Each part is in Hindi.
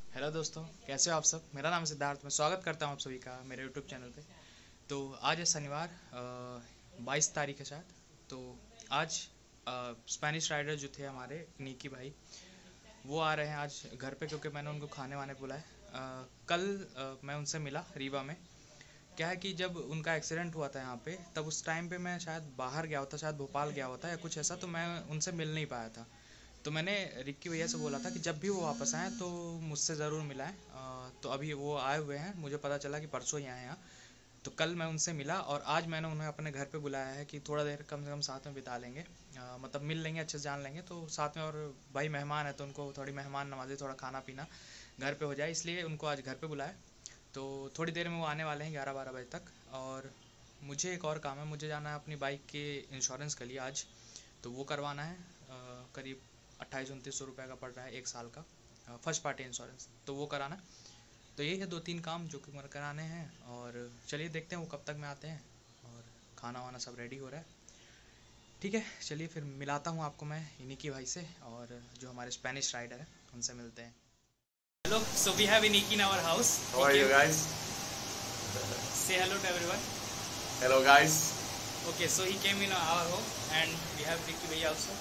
हेलो दोस्तों, कैसे हो आप सब। मेरा नाम सिद्धार्थ। मैं स्वागत करता हूँ आप सभी का मेरे यूट्यूब चैनल पे। तो आज है शनिवार, 22 तारीख है शायद। तो आज स्पेनिश राइडर जो थे हमारे निकी भाई, वो आ रहे हैं आज घर पे, क्योंकि मैंने उनको खाने वाने बुलाए। कल मैं उनसे मिला रीवा में। क्या है कि जब उनका एक्सीडेंट हुआ था यहाँ पे, तब उस टाइम पे मैं शायद बाहर गया होता, शायद भोपाल गया होता या कुछ ऐसा, तो मैं उनसे मिल नहीं पाया था। तो मैंने रिक्की भैया से बोला था कि जब भी वो वापस आएँ तो मुझसे ज़रूर मिलाएं। तो अभी वो आए हुए हैं, मुझे पता चला कि परसों ही आए हैं यहाँ। तो कल मैं उनसे मिला और आज मैंने उन्हें अपने घर पे बुलाया है कि थोड़ा देर कम से कम साथ में बिता लेंगे। मतलब मिल लेंगे, अच्छे से जान लेंगे तो साथ में। और भाई मेहमान है तो उनको थोड़ी मेहमान नवाजी, थोड़ा खाना पीना घर पे हो जाए, इसलिए उनको आज घर पे बुलाया। तो थोड़ी देर में वो आने वाले हैं, 11-12 बजे तक। और मुझे एक और काम है, मुझे जाना है अपनी बाइक के इंश्योरेंस के लिए आज। तो वो करवाना है। करीब 2800-2900 रुपये का पड़ रहा है 1 साल का, फर्स्ट पार्टी इंश्योरेंस। तो वो कराना है। तो यही है 2-3 काम जो कि मुझे कराने हैं। और चलिए देखते हैं वो कब तक में आते हैं। और खाना वाना सब रेडी हो रहा है। ठीक है, चलिए फिर मिलाता हूँ आपको मैं इन्हीं की भाई से, और जो हमारे स्पेनिश राइडर हैं उनसे मिलते हैं। Hello, so we have Iniki in our house. How are you guys? Say hello to everyone. Hello guys. Okay, so he came in our home and we have Ricky bhaiya also.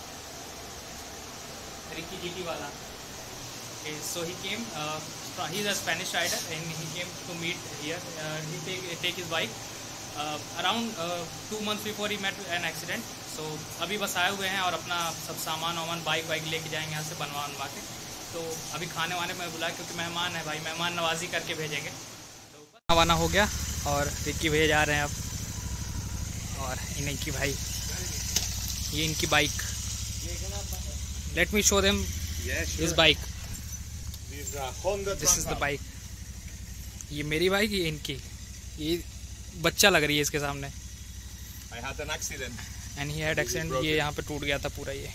Ricky GT wala. Okay, so he came. He's a Spanish rider and he came to meet here. He take his bike around 2 months before he met an accident. So अभी बस आए हुए हैं और अपना सब सामान वामान बाइक लेके जाएंगे यहाँ से बनवा के। तो अभी खाने वाने में बुलाया क्योंकि मेहमान है भाई, मेहमान नवाजी करके भेजेंगे। तो खाना वाना हो गया और रिक्की भैया जा रहे हैं अब। और इनकी भाई, ये इनकी bike. Let me show them this bike. This is the bike. ये मेरी बाइक, ये इनकी। ये बच्चा लग रही है इसके सामने। I had an accident. And he had accident. ये यहाँ पे टूट गया था पूरा ये,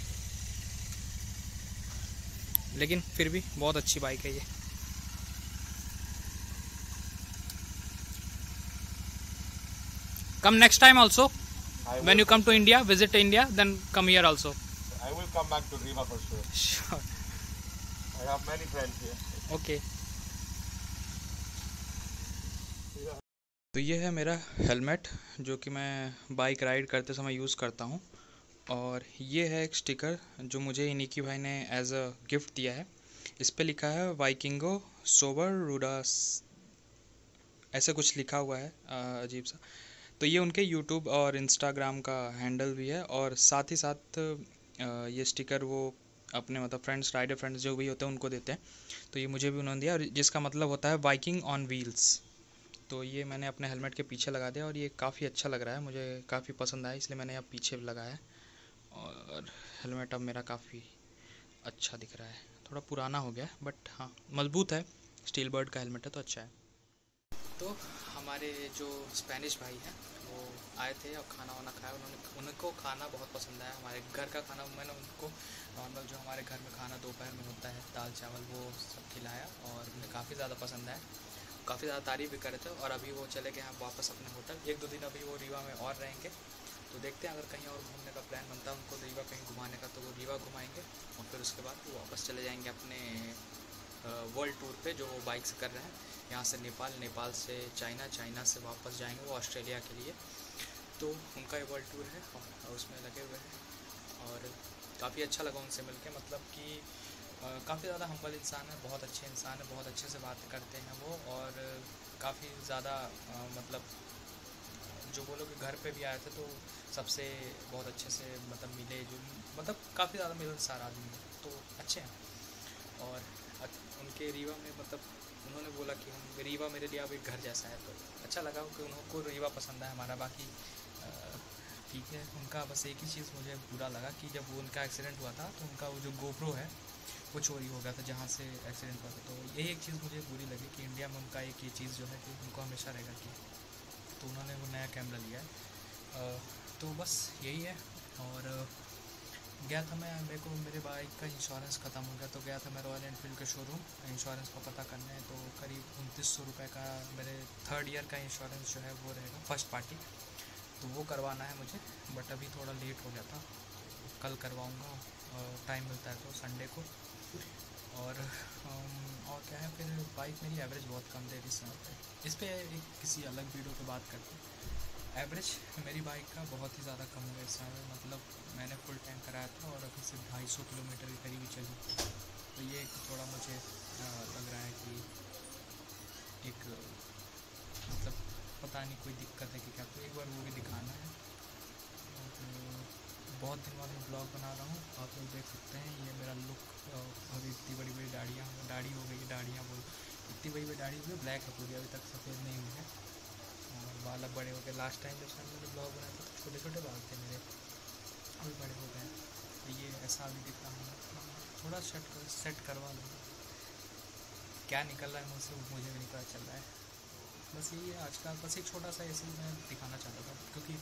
लेकिन फिर भी बहुत अच्छी बाइक है ये। Come next time also when you come to India, visit India, then come here also. I will come back to Riva for sure. Sure. I have many friends here. Okay. तो ये है मेरा हेलमेट जो कि मैं बाइक राइड करते समय यूज़ करता हूँ। और ये है एक स्टिकर जो मुझे इनिकी भाई ने एज अ गिफ्ट दिया है। इस पे लिखा है वाइकिंगो सोबर रूडास, ऐसे कुछ लिखा हुआ है अजीब सा। तो ये उनके यूट्यूब और इंस्टाग्राम का हैंडल भी है। और साथ ही साथ ये स्टिकर वो अपने मतलब फ्रेंड्स, राइडर फ्रेंड्स जो भी होते हैं उनको देते हैं। तो ये मुझे भी उन्होंने दिया, और जिसका मतलब होता है बाइकिंग ऑन व्हील्स। तो ये मैंने अपने हेलमेट के पीछे लगा दिया और ये काफ़ी अच्छा लग रहा है, मुझे काफ़ी पसंद आया, इसलिए मैंने यहाँ पीछे लगाया है। और हेलमेट अब मेरा काफ़ी अच्छा दिख रहा है। थोड़ा पुराना हो गया है बट हाँ मजबूत है, स्टील बर्ड का हेलमेट है तो अच्छा है। तो हमारे जो स्पेनिश भाई हैं वो आए थे और खाना वाना खाया उनको खाना बहुत पसंद आया। हमारे घर का खाना मैंने उनको नॉर्मल जो हमारे घर में खाना दोपहर में होता है, दाल चावल, वो सब खिलाया और उन्हें काफ़ी ज़्यादा पसंद आया। काफ़ी ज़्यादा तारीफ़ भी कर रहे थे। और अभी वो चले गए हैं वापस अपने होटल। 1-2 दिन अभी वो रीवा में और रहेंगे। तो देखते हैं अगर कहीं और घूमने का प्लान बनता है उनको रीवा कहीं घुमाने का, तो वो रीवा घुमाएंगे। और फिर उसके बाद वो वापस चले जाएंगे अपने वर्ल्ड टूर पे जो वो बाइक से कर रहे हैं। यहाँ से नेपाल, नेपाल से चाइना, चाइना से वापस जाएंगे वो ऑस्ट्रेलिया के लिए। तो उनका ये वर्ल्ड टूर है और उसमें लगे हुए हैं। और काफ़ी अच्छा लगा उनसे मिलके, मतलब कि काफ़ी ज़्यादा हम्बल इंसान है, बहुत अच्छे इंसान है, बहुत अच्छे से बात करते हैं वो। और काफ़ी ज़्यादा मतलब जो वो लोग घर पे भी आए थे तो सबसे बहुत अच्छे से मतलब मिले, जो मतलब काफ़ी ज़्यादा मिलनसार आदमी है, तो अच्छे हैं। और उनके रीवा में मतलब उन्होंने बोला कि हम रीवा मेरे लिए अब एक घर जैसा है। तो अच्छा लगा कि उनको रीवा पसंद है हमारा। बाकी ठीक है। उनका बस एक ही चीज़ मुझे बुरा लगा कि जब वो उनका एक्सीडेंट हुआ था तो उनका वो जो गोप्रो है वो चोरी हो गया था जहाँ से एक्सीडेंट हुआ था। तो यही एक चीज़ मुझे बुरी लगी कि इंडिया में उनका एक ये चीज़ जो है कि उनको हमेशा रहेगा कि, तो उन्होंने वो नया कैमरा लिया है। तो बस यही है। और गया था मैं, मेरे को मेरे बाइक का इंश्योरेंस ख़त्म हो गया तो गया था मैं रॉयल एनफील्ड के शोरूम इंश्योरेंस का पता करने। तो करीब 2900 रुपये का मेरे 3rd ईयर का इंश्योरेंस जो है वो रहेगा, फर्स्ट पार्टी। तो वो करवाना है मुझे, बट अभी थोड़ा लेट हो गया था। कल करवाऊँगा, टाइम मिलता है तो संडे को। और क्या है फिर बाइक मेरी एवरेज बहुत कम दे रही इस समय पे। इस पर एक किसी अलग वीडियो पे बात करते हैं। एवरेज मेरी बाइक का बहुत ही ज़्यादा कम है इस समय, मतलब मैंने फुल टैंक कराया था और अभी सिर्फ 250 किलोमीटर के करीब ही चली। तो ये थोड़ा मुझे लग रहा है कि एक मतलब पता नहीं कोई दिक्कत है कि क्या, तो एक बार वो भी दिखाना है। और बहुत दिन बाद मैं ब्लॉग बना रहा हूँ, आप लोग देख सकते हैं ये मेरा लुक। अभी इतनी बड़ी बड़ी दाढ़ी हो गई, दाढ़ियाँ बोल, इतनी बड़ी बड़ी दाढ़ी हो गई, ब्लैक है पूरी, अभी तक सफ़ेद नहीं हुई है। और बाल अब बड़े हो गए। लास्ट टाइम जब शायद मैंने ब्लॉग बनाया था तो छोटे छोटे बाल थे मेरे, अभी बड़े हो गए। तो ये ऐसा अभी दिख रहा हूँ, थोड़ा सेट करवा लूँगा। क्या निकल रहा है मुझसे मुझे भी नहीं पता चल रहा है। बस यही है आज का, बस एक छोटा सा ऐसे ही मैं दिखाना चाहता था, क्योंकि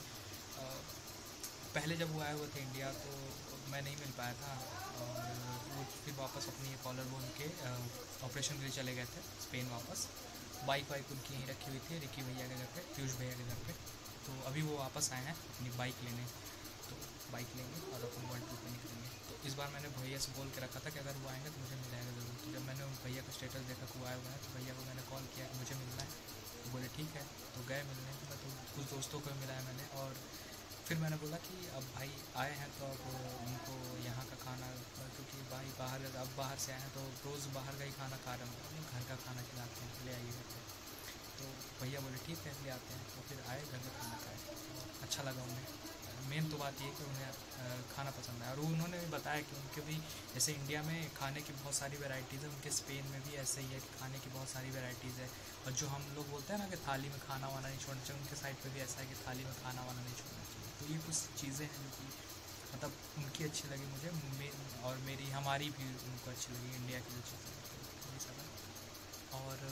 पहले जब वो आए हुए थे इंडिया तो मैं नहीं मिल पाया था, और वो फिर वापस अपनी कॉलर बोन के ऑपरेशन के लिए चले गए थे स्पेन वापस। बाइक उनकी यहीं रखी हुई थी रिकी भैया के घर पे, पीयूष भैया के घर पे। तो अभी वो वापस आए हैं अपनी बाइक लेने, तो बाइक लेंगे और अपन वर्ल्ड टूर पे निकलेंगे। तो इस बार मैंने भैया से बोल के रखा था कि अगर वो आएंगे तो मुझे मिलाएगा ज़रूर। तो जब मैंने उन भैया का स्टेटस देखा कि वो आए हुए हैं, तो भैया को मैंने कॉल किया कि मुझे मिलना है। तो बोले ठीक है, तो गए मिलने। तो कुछ दोस्तों को मिलाया मैंने, और फिर मैंने बोला कि अब भाई आए हैं तो अब उनको यहाँ का खाना, क्योंकि भाई बाहर से आए हैं तो रोज़ बाहर का ही खाना खा रहे हैं, घर का खाना खिलाते हैं, ले आइए घर पे। तो भैया बोले ठीक है ले आते हैं। तो फिर आए, घर में खाना खाए, अच्छा लगा उन्हें। मेन तो बात ये है कि उन्हें खाना पसंद आया, और उन्होंने भी बताया कि उनके भी जैसे इंडिया में खाने की बहुत सारी वैरायटीज़ है, उनके स्पेन में भी ऐसे ही है कि खाने की बहुत सारी वैरायटीज़ है। और जो हम लोग बोलते हैं ना कि थाली में खाना वाना नहीं छोड़ना चाहिए, उनके साइड पे भी ऐसा है कि थाली में खाना वाना नहीं छोड़ना चाहिए। तो ये कुछ चीज़ें हैं जो कि मतलब उनकी अच्छी लगी मुझे, और मेरी हमारी भी उनको अच्छी लगी, इंडिया की जो चीज़ें। तो यही सब है। और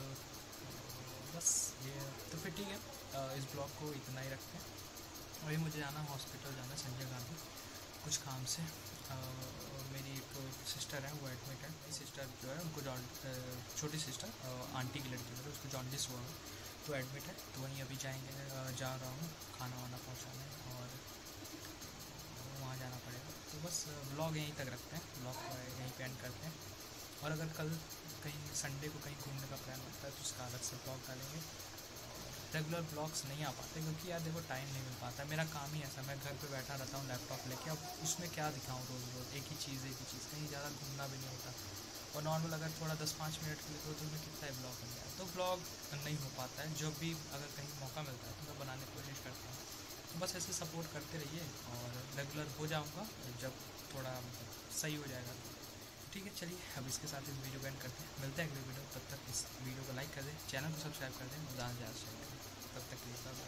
बस ये तो फिर ठीक है, इस ब्लॉग को इतना ही रखते हैं। अभी मुझे जाना हॉस्पिटल जाना, संजय गांधी, कुछ काम से। मेरी एक सिस्टर है वो एडमिट है। मेरी सिस्टर जो है उनको छोटी सिस्टर आंटी की लड़की है, उसको जॉन्डिस हुआ है, तो एडमिट है। तो वहीं अभी जाएंगे, जा रहा हूँ खाना वाना पहुँचाने, और वहाँ जाना पड़ेगा। तो बस ब्लॉग यहीं तक रखते हैं, ब्लॉग को यहीं पे एंड करते हैं। और अगर कल कहीं संडे को कहीं घूमने का प्लान बनता है तो उसका अलग से ब्लॉग डालेंगे। रेगुलर ब्लॉग्स नहीं आ पाते क्योंकि यार देखो टाइम नहीं मिल पाता। मेरा काम ही ऐसा, मैं घर पे बैठा रहता हूँ लैपटॉप लेके, अब उसमें क्या दिखाऊँ रोज़ एक ही चीज़, कहीं ज़्यादा घूमना भी नहीं होता। और नॉर्मल अगर थोड़ा 10-5 मिनट के लिए तो उसमें कितना ही ब्लॉग बन जाए, तो ब्लॉग नहीं हो पाता है। जब भी अगर कहीं मौका मिलता है तो मैं बनाने की कोशिश करता हूँ। तो बस ऐसे सपोर्ट करते रहिए, और रेगुलर हो जाऊँगा जब थोड़ा सही हो जाएगा। ठीक है, चलिए अब इसके साथ इस वीडियो को एंड करते हैं, मिलते हैं अगले वीडियो। तब तक इस वीडियो को लाइक कर दें, चैनल को सब्सक्राइब कर दें, ज़्यादा से ज़्यादा शेयर करें। तब तक के लिए